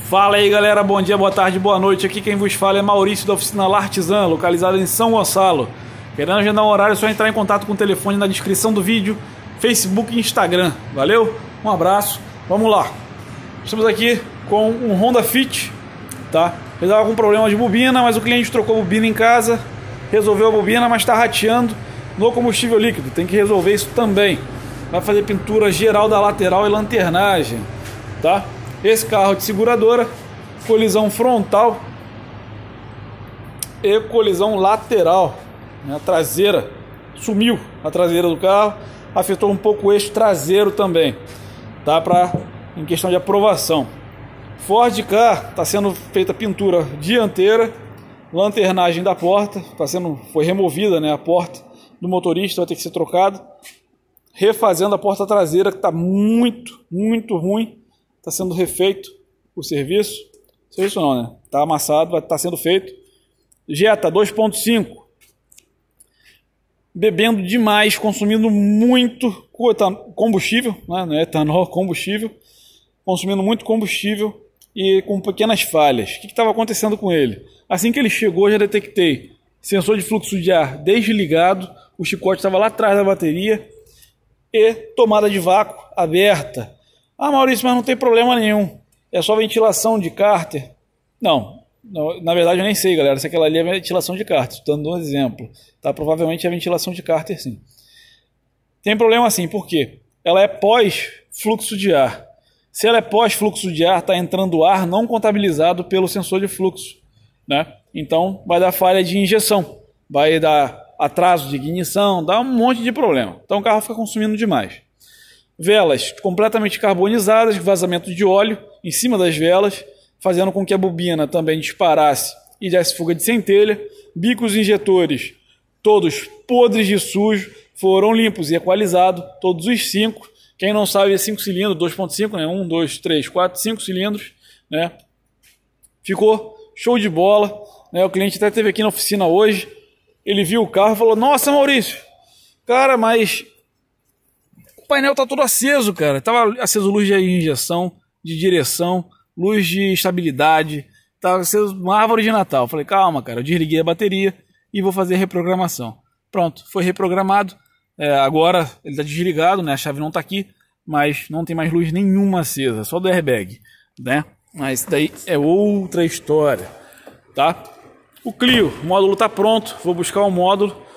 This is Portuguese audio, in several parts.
Fala aí galera, bom dia, boa tarde, boa noite. Aqui quem vos fala é Maurício da oficina L'Artisan, localizada em São Gonçalo. Querendo agendar um horário é só entrar em contato com o telefone na descrição do vídeo, Facebook e Instagram. Valeu? Um abraço, vamos lá. Estamos aqui com um Honda Fit, tá? Ele estava com problema de bobina, mas o cliente trocou a bobina em casa, resolveu a bobina, mas está rateando no combustível líquido. Tem que resolver isso também. Vai fazer pintura geral da lateral e lanternagem, tá? Esse carro de seguradora, colisão frontal e colisão lateral, né? A traseira sumiu, a traseira do carro afetou um pouco o eixo traseiro também, tá? Em questão de aprovação. Ford Ka está sendo feita pintura dianteira, lanternagem da porta, foi removida, né, a porta do motorista, vai ter que ser trocado, refazendo a porta traseira que está muito ruim. Está sendo refeito o serviço. Serviço não, né? Está amassado, vai estar sendo feito. Jetta 2.5. Bebendo demais, consumindo muito combustível, né? Não é etanol, combustível. Consumindo muito combustível e com pequenas falhas. O que estava acontecendo com ele? Assim que ele chegou, já detectei sensor de fluxo de ar desligado, o chicote estava lá atrás da bateria e tomada de vácuo aberta. Ah, Maurício, mas não tem problema nenhum. É só ventilação de cárter. Não, na verdade eu nem sei, galera, se aquela ali é ventilação de cárter. Estou dando um exemplo. Tá? Provavelmente é ventilação de cárter, sim. Tem problema sim, por quê? Ela é pós-fluxo de ar. Se ela é pós-fluxo de ar, está entrando ar não contabilizado pelo sensor de fluxo, né? Então vai dar falha de injeção, vai dar atraso de ignição, dá um monte de problema. Então o carro fica consumindo demais. Velas completamente carbonizadas, vazamento de óleo em cima das velas, fazendo com que a bobina também disparasse e desse fuga de centelha. Bicos injetores, todos podres de sujo, foram limpos e equalizados, todos os 5. Quem não sabe é 5 cilindros, 2.5, né? 1, 2, 3, 4, 5 cilindros, né? Ficou show de bola, né? O cliente até esteve aqui na oficina hoje, ele viu o carro e falou: nossa, Maurício, cara, mas o painel tá todo aceso, cara. Tava aceso luz de injeção, de direção, luz de estabilidade. Tava aceso uma árvore de Natal. Falei, calma, cara. Eu desliguei a bateria e vou fazer a reprogramação. Pronto, foi reprogramado. Agora ele tá desligado, né? A chave não tá aqui, mas não tem mais luz nenhuma acesa, só do airbag, né? Mas isso daí é outra história, tá? O Clio, o módulo tá pronto. Vou buscar o módulo.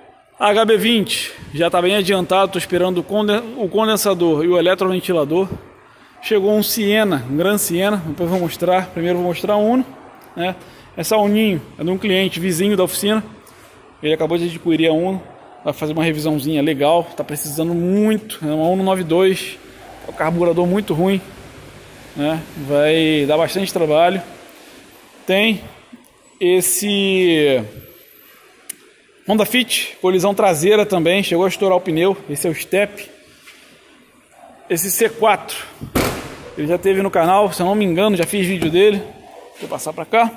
HB20 já está bem adiantado, estou esperando o condensador e o eletroventilador. Chegou um Siena, um Gran Siena, depois vou mostrar. Primeiro vou mostrar um Uno, né? Essa Uninho é de um cliente vizinho da oficina. Ele acabou de adquirir a Uno, vai fazer uma revisãozinha legal, está precisando muito. É uma Uno 92, é um carburador muito ruim, né? Vai dar bastante trabalho. Tem esse Honda Fit, colisão traseira também, chegou a estourar o pneu, esse é o Step. Esse C4, ele já teve no canal, se eu não me engano, já fiz vídeo dele. Vou passar para cá.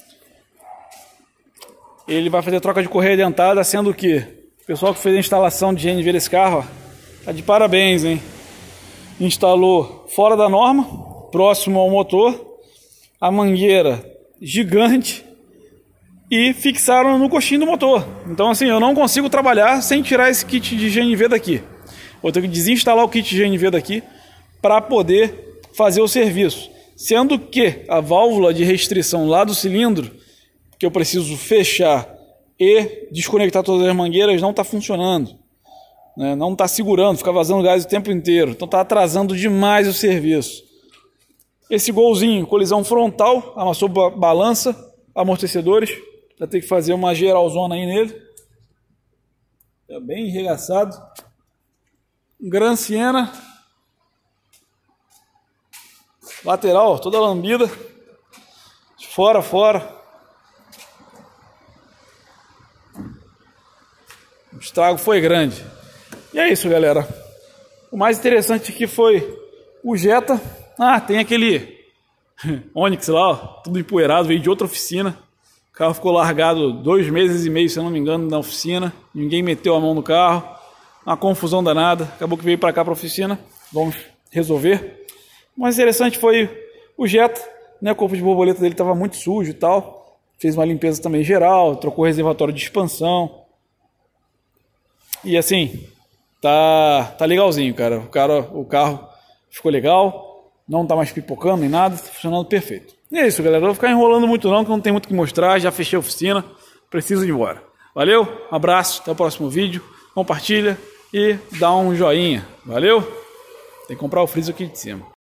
Ele vai fazer troca de correia dentada, sendo que o pessoal que fez a instalação de GNV desse carro, ó, tá de parabéns, hein? Instalou fora da norma, próximo ao motor, a mangueira gigante, e fixaram no coxinho do motor. Então assim, eu não consigo trabalhar sem tirar esse kit de GNV daqui. Vou ter que desinstalar o kit de GNV daqui para poder fazer o serviço. Sendo que a válvula de restrição lá do cilindro, que eu preciso fechar e desconectar todas as mangueiras, não está funcionando, né? Não está segurando, fica vazando gás o tempo inteiro. Então está atrasando demais o serviço. Esse golzinho, colisão frontal, amassou balança, amortecedores. Vai ter que fazer uma geralzona aí nele. Tá bem enregaçado. Gran Siena. Lateral, toda lambida. Fora. O estrago foi grande. E é isso, galera. O mais interessante aqui foi o Jetta. Ah, tem aquele Onix lá, ó, tudo empoeirado, veio de outra oficina. O carro ficou largado 2 meses e meio, se eu não me engano, na oficina. Ninguém meteu a mão no carro. Uma confusão danada. Acabou que veio para cá para a oficina. Vamos resolver. O mais interessante foi o Jetta. né? O corpo de borboleta dele estava muito sujo e tal. Fez uma limpeza também geral, trocou o reservatório de expansão. E assim, tá legalzinho, cara. O carro ficou legal, não tá mais pipocando nem nada, tá funcionando perfeito. E é isso, galera. Eu vou ficar enrolando muito não, que não tem muito o que mostrar. Já fechei a oficina, preciso ir embora. Valeu, um abraço, até o próximo vídeo. Compartilha e dá um joinha. Valeu? Tem que comprar o freezer aqui de cima.